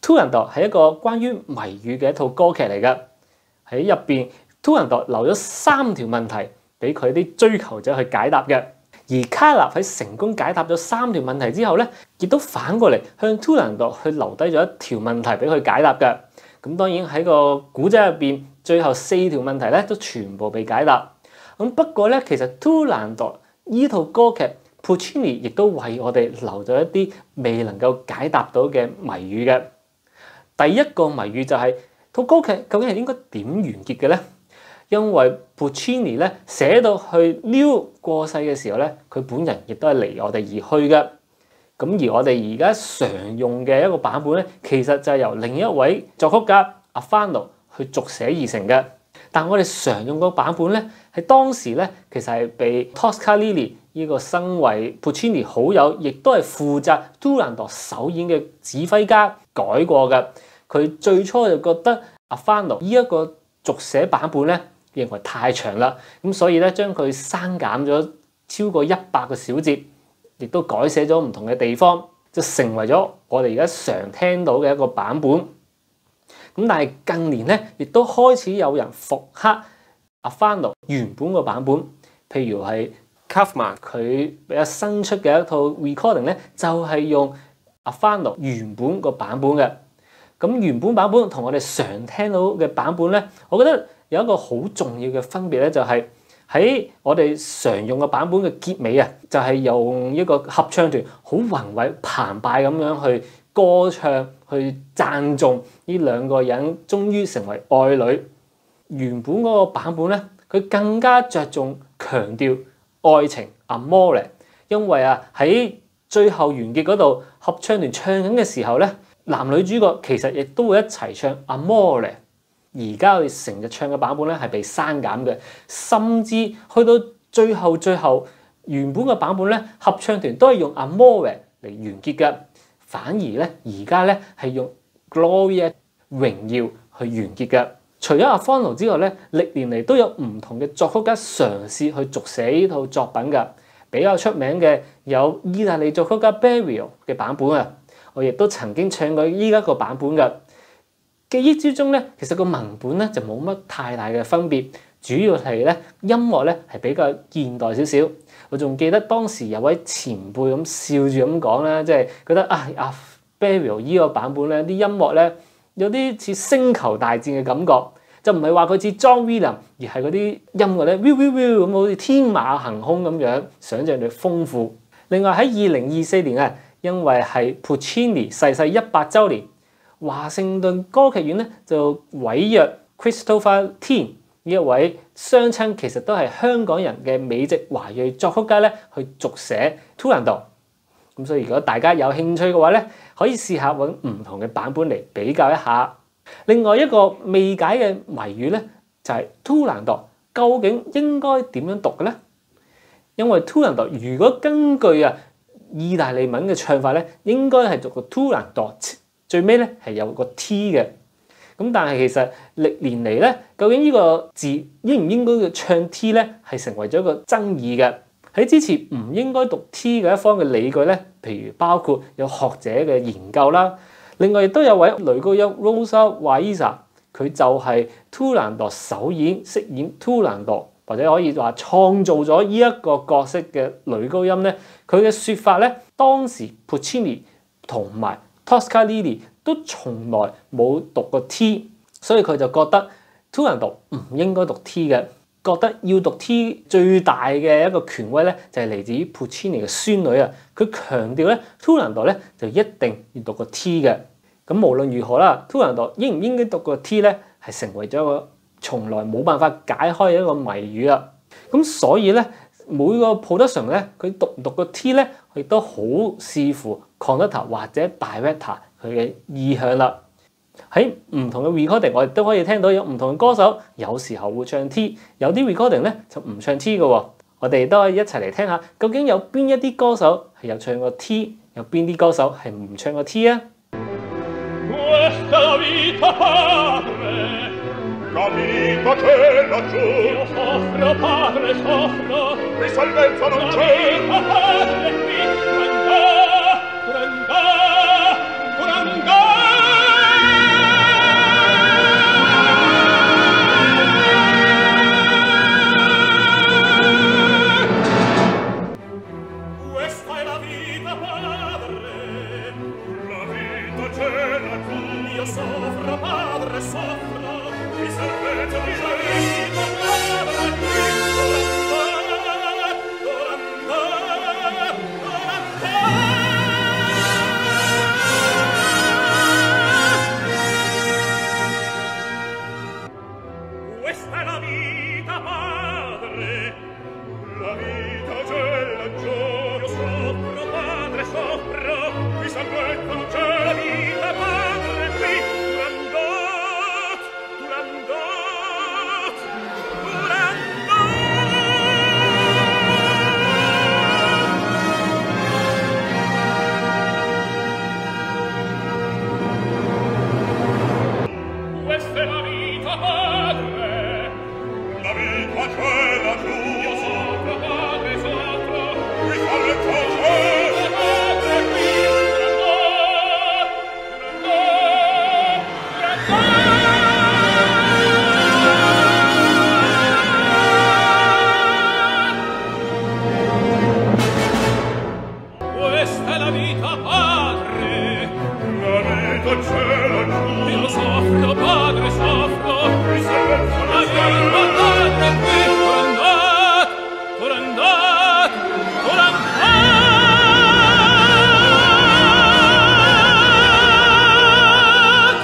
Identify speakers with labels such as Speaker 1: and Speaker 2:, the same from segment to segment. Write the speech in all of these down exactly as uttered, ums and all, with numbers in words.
Speaker 1: Turandot 係一個關於謎語嘅一套歌劇嚟嘅，喺入邊 Turandot 留咗三條問題俾佢啲追求者去解答嘅。而卡納喺成功解答咗三條問題之後咧，亦都反過嚟向 Turandot 去留低咗一條問題俾佢解答嘅。咁當然喺個古仔入邊，最後四條問題咧都全部被解答。咁不過咧，其實 Turandot 依套歌劇 Puccini 亦都為我哋留咗一啲未能夠解答到嘅謎語嘅。第一個謎語就係套歌劇究竟係應該點完結嘅咧？因為 Puccini 咧寫到去 Leo 過世嘅時候咧，佢本人亦都係離我哋而去嘅。咁而我哋而家常用嘅一個版本咧，其實就係由另一位作曲家阿凡諾去續寫而成嘅。但我哋常用個版本咧，係當時咧其實係被 Toscanini 呢個身為 Puccini 好友，亦都係負責 Turandot 首演嘅指揮家改過嘅。佢最初就覺得阿凡諾呢一個續寫版本咧，認為太長啦，咁所以咧將佢刪減咗超過一百個小節，亦都改寫咗唔同嘅地方，就成為咗我哋而家常聽到嘅一個版本。咁但係近年咧，亦都開始有人復刻阿凡諾原本個版本，譬如係 Kaufman 佢比較新出嘅一套 recording 咧，就係用阿凡諾原本個版本嘅。咁原本版本同我哋常聽到嘅版本咧，我覺得有一個好重要嘅分別咧，就係喺我哋常用嘅版本嘅結尾啊，就係用一個合唱團好宏偉澎湃咁樣去歌唱，去讚頌呢兩個人終於成為愛侶。原本嗰個版本咧，佢更加着重強調愛情 amore， 因為啊喺最後完結嗰度，合唱團唱緊嘅時候咧，男女主角其實亦都會一齊唱 amore。而家我哋成日唱嘅版本咧係被刪減嘅，甚至去到最後最後原本嘅版本咧，合唱團都係用 amore 嚟完結嘅，反而咧而家咧係用 Gloria 榮耀去完結嘅。除咗阿方奴之外咧，歷年嚟都有唔同嘅作曲家嘗試去續寫呢套作品㗎。比較出名嘅有意大利作曲家 Berio 嘅版本啊，我亦都曾經唱過依家個版本㗎。記憶之中咧，其實個文本咧就冇乜太大嘅分別，主要係咧音樂咧係比較現代少少。我仲記得當時有位前輩咁笑住咁講啦，即係覺得啊啊 Berio 依個版本咧啲音樂咧有啲似星球大戰嘅感覺，就唔係話佢似 John Williams，而係嗰啲音樂咧 will will will 咁好似天馬行空咁樣，想像力豐富。另外喺二零二四年啊，因為係 Puccini 逝世一百週年。華盛頓歌劇院咧就委約 Christopher Tin 呢一位雙親其實都係香港人嘅美籍華裔作曲家咧去續寫 Turandot。咁所以如果大家有興趣嘅話咧，可以試下揾唔同嘅版本嚟比較一下。另外一個未解嘅謎語咧就係 Turandot 究竟應該點樣讀嘅咧？因為 Turandot 如果根據啊意大利文嘅唱法咧，應該係讀個 Turandot。最尾咧係有個 T 嘅，咁但係其實歷年嚟咧，究竟呢個字應唔應該唱 T 咧，係成為咗一個爭議嘅。喺支持唔應該讀 T 嘅一方嘅理據咧，譬如包括有學者嘅研究啦，另外亦都有位女高音 Rosa Waiza， 佢就係 Turandot 首演飾演 Turandot， 或者可以話創造咗呢一個角色嘅女高音咧，佢嘅説法咧，當時 Puccini 同埋Toscanini 都從來冇讀過 T， 所以佢就覺得 Turandot 唔應該讀 T 嘅，覺得要讀 T 最大嘅一個權威咧就係嚟自於 Puccini 嘅孫女啊，佢強調咧 Turandot 咧就一定要讀個 T 嘅。咁無論如何啦 ，Turandot 應唔應該讀個 T 咧，係成為咗一個從來冇辦法解開嘅一個謎語啦。咁所以咧每個 production 咧佢讀唔讀個 T 咧，亦都好視乎 conductor 或者 director 佢嘅意向啦。喺唔同嘅 recording， 我哋都可以聽到有唔同嘅歌手，有時候會唱 T， 有啲 recording 咧就唔唱 T 嘅喎。我哋都可以一齊嚟聽下，究竟有邊一啲歌手係有唱過 T， 有邊啲歌手係唔唱過 T 啊
Speaker 2: ？La vita c'è laggiù, io soffro, padre, soffro, qui salvezza non c'è. Padre, qui, Turandot, Turandot, Turandot. c'è laggiù. Io soffro, padre, soffro, mi salvezza di lei, ma padre, qui, ora andar, ora andar. Questa è la vita, padre, la vita c'è laggiù. Io soffro, padre, soffro, mi salvezza non c'è la vita, padre, qui, Turandot, Turandot, Turandot. Questa è la vita, padre, la vita c'è laggiù. Io soffro, padre, soffro, mi salvezza non c'è. Questa è la vita, padre, la vita c'è laggiù. Io soffro, padre, soffro, mi salvezza la vita, padre, qui, Turandot, Turandot, Turandot.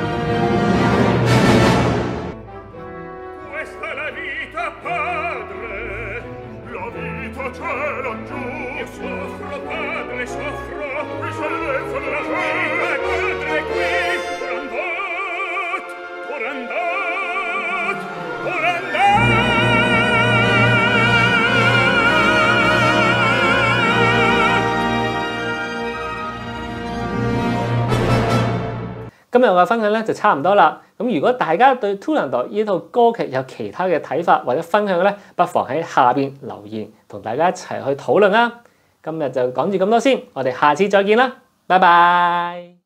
Speaker 2: Questa è la vita, padre, la vita c'è laggiù. Io soffro, padre, soffro, mi salvezza della vita, padre, qui, Turandot, Turandot, Turandot.
Speaker 1: 今日我嘅分享咧就差唔多啦。咁如果大家對 Turandot 呢套歌劇有其他嘅睇法或者分享咧，不妨喺下邊留言，同大家一齊去討論啦。今日就講住咁多先，我哋下次再見啦，拜拜。